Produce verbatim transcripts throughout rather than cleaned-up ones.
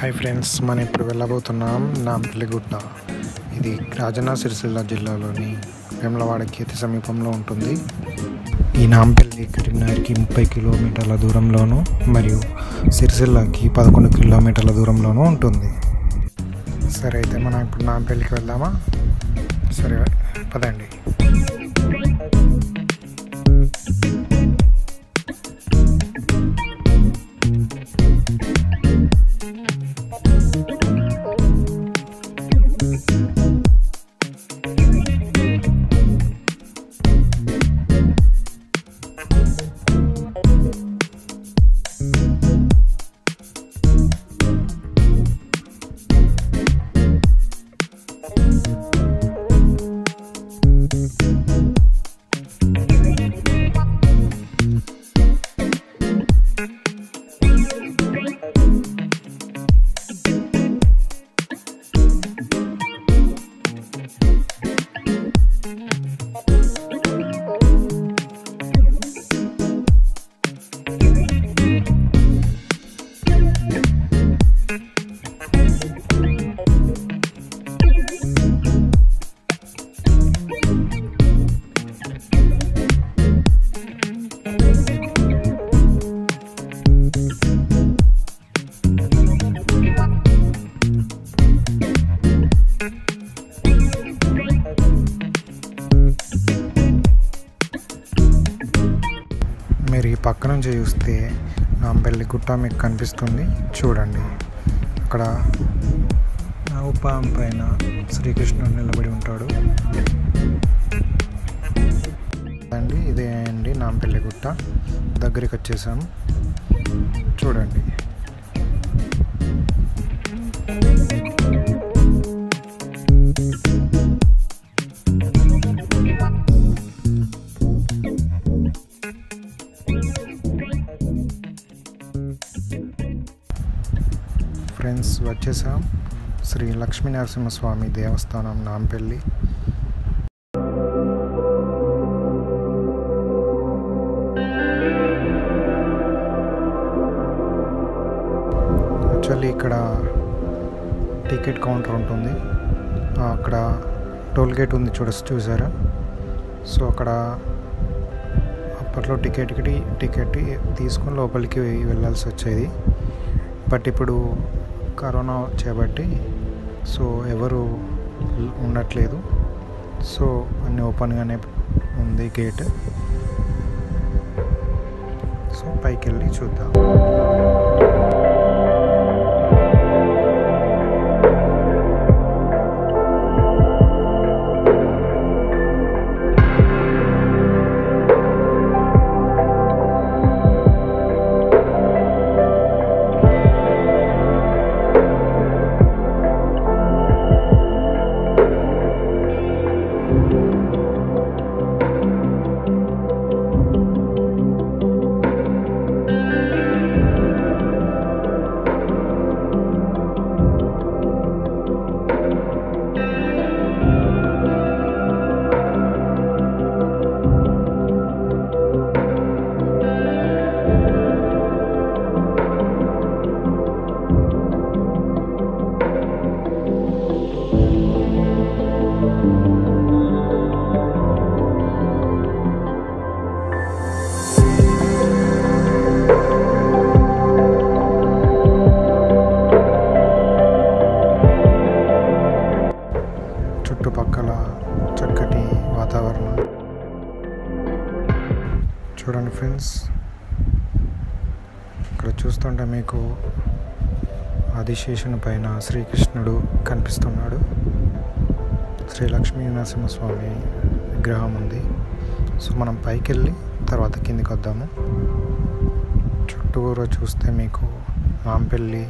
Hi friends, మనం ఇప్పుడు వెళ్ళబోతున్నాం నాంపల్లి గుట్ట. ఇది రాజన్న సిరిసిల్ల జిల్లాలోని వెమ్లవాడకి అతి సమీపంలో ఉంటుంది. ఈ నాంపల్లి కరీంనగర్కి ముప్పై కిలోమీటర్ల దూరంలోను మరియు సిరిసిల్లకి పదకొండు కిలోమీటర్ల దూరంలోనూ ఉంటుంది. సరే, అయితే మనం ఇప్పుడు నాంపల్లికి వెళ్దామా? సరే పదండి. మీరు ఈ పక్క నుంచి చూస్తే నాంపల్లి గుట్ట మీకు కనిపిస్తుంది. చూడండి, అక్కడ ఉపాం పైన శ్రీకృష్ణుడు నిలబడి ఉంటాడు అండి. ఇదే అండి నాంపల్లి గుట్ట. దగ్గరికి వచ్చేసాం, చూడండి. ఫ్రెండ్స్, వచ్చేసాం. శ్రీ లక్ష్మీ నరసింహ స్వామి దేవస్థానం నాంపల్లి. యాక్చువల్లీ ఇక్కడ టికెట్ కౌంటర్ ఉంటుంది. అక్కడ టోల్ గేట్ ఉంది, చూడ చూసారా? సో అక్కడ అప్పట్లో టికెట్కి టికెట్ తీసుకొని లోపలికి వెళ్ళాల్సి వచ్చేది. బట్ ఇప్పుడు కరోనా చేయబట్టి సో ఎవరు ఉండట్లేదు. సో అన్నీ ఓపెన్గానే ఉంది గేట్. సో పైకి వెళ్ళి చూద్దాం. చుట్టుపక్కల చక్కటి వాతావరణం చూడండి ఫ్రెండ్స్. ఇక్కడ చూస్తుంటే మీకు ఆదిశేషుని పైన శ్రీకృష్ణుడు కనిపిస్తున్నాడు. శ్రీ లక్ష్మీ నరసింహ స్వామి విగ్రహం ఉంది. సో మనం పైకి వెళ్ళి తర్వాత కిందికి వద్దాము. చుట్టూరా చూస్తే మీకు నాంపల్లి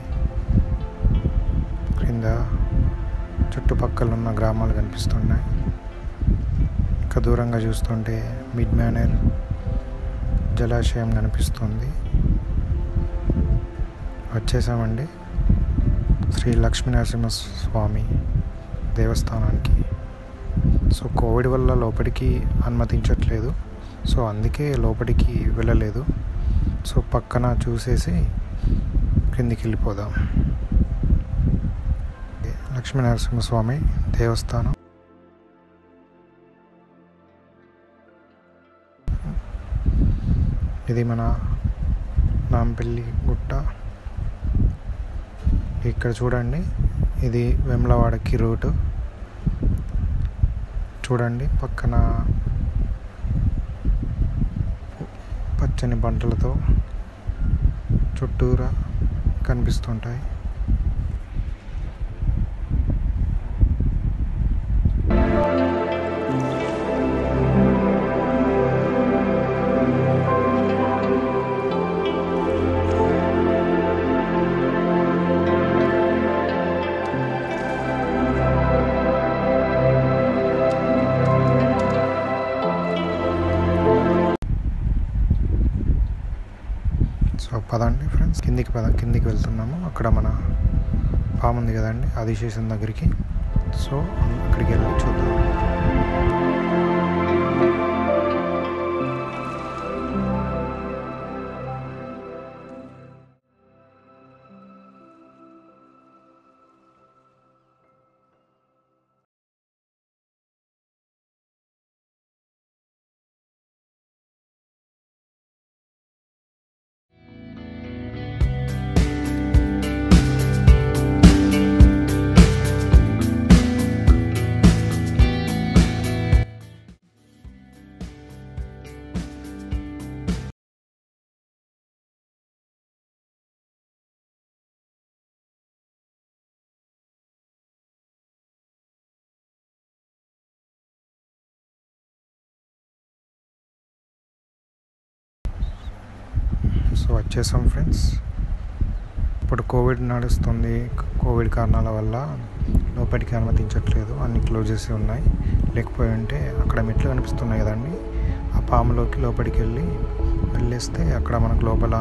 క్రింద చుట్టుపక్కల ఉన్న గ్రామాలు కనిపిస్తున్నాయి. ఇంకా దూరంగా చూస్తుంటే మిడ్ మేనర్ జలాశయం కనిపిస్తుంది. వచ్చేసామండి శ్రీ లక్ష్మీ నరసింహ స్వామి దేవస్థానానికి. సో కోవిడ్ వల్ల లోపలికి అనుమతించట్లేదు. సో అందుకే లోపలికి వెళ్ళలేదు. సో పక్కన చూసేసి కిందికి వెళ్ళిపోదాం. లక్ష్మీ నరసింహ స్వామి దేవస్థానం. ఇది మన నాంపల్లి గుట్ట. ఇక్కడ చూడండి, ఇది వెమ్లవాడకి రూటు. చూడండి, పక్కన పచ్చని పంటలతో చుట్టూరా కనిపిస్తుంటాయి. సో పదండి ఫ్రెండ్స్, కిందికి పద కిందికి వెళ్తున్నాము. అక్కడ మన పాము ఉంది కదండి, ఆదిశేషన్ దగ్గరికి. సో అక్కడికి వెళ్ళి చూద్దాం. సో వచ్చేసాం ఫ్రెండ్స్. ఇప్పుడు కోవిడ్ నడుస్తుంది. కోవిడ్ కారణాల వల్ల లోపలికి అనుమతించట్లేదు, అన్ని క్లోజ్ చేసి ఉన్నాయి. లేకపోయి ఉంటే అక్కడ మెట్లు కనిపిస్తున్నాయి కదండి, ఆ పాములోకి లోపలికి వెళ్ళి వెళ్ళేస్తే అక్కడ మనకు లోపల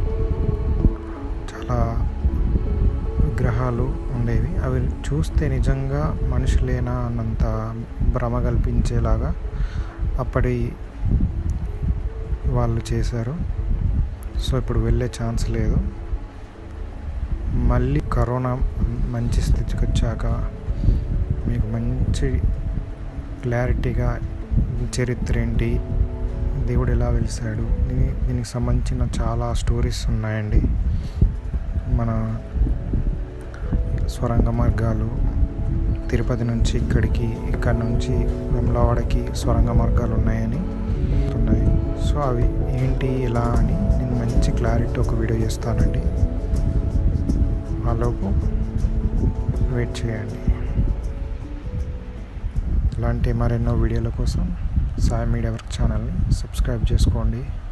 చాలా విగ్రహాలు ఉండేవి. అవి చూస్తే నిజంగా మనుషులేనా అన్నంత భ్రమ కల్పించేలాగా అప్పటి వాళ్ళు చేశారు. సో ఇప్పుడు వెళ్ళే ఛాన్స్ లేదు. మళ్ళీ కరోనా మంచి స్థితికి వచ్చాక మీకు మంచి క్లారిటీగా చరిత్ర ఏంటి, దేవుడు ఎలా వెలిసాడు, దీనికి సంబంధించిన చాలా స్టోరీస్ ఉన్నాయండి. మన స్వరంగ మార్గాలు తిరుపతి నుంచి ఇక్కడికి, ఇక్కడ నుంచి వెమ్లవాడకి స్వరంగ మార్గాలు ఉన్నాయని ఉన్నాయి. సో అవి ఏంటి ఎలా అని నేను మంచి క్లారిటీ ఒక వీడియో చేస్తానండి. ఆలోపు వెయిట్ చేయండి. ఇలాంటి మరెన్నో వీడియోల కోసం సాయి మీడియా వర్క్ ఛానల్ని సబ్స్క్రైబ్ చేసుకోండి.